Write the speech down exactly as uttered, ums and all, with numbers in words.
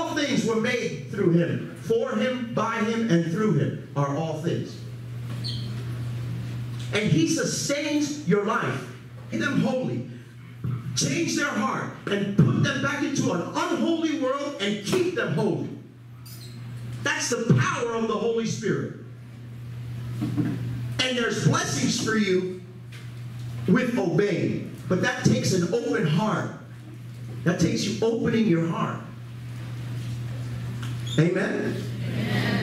all things were made through him. For him, by him, and through him are all things. And he sustains your life. Make them holy. Change their heart and put them back into an unholy world and keep them holy. That's the power of the Holy Spirit. And there's blessings for you with obeying. But that takes an open heart. That takes you opening your heart. Amen? Amen.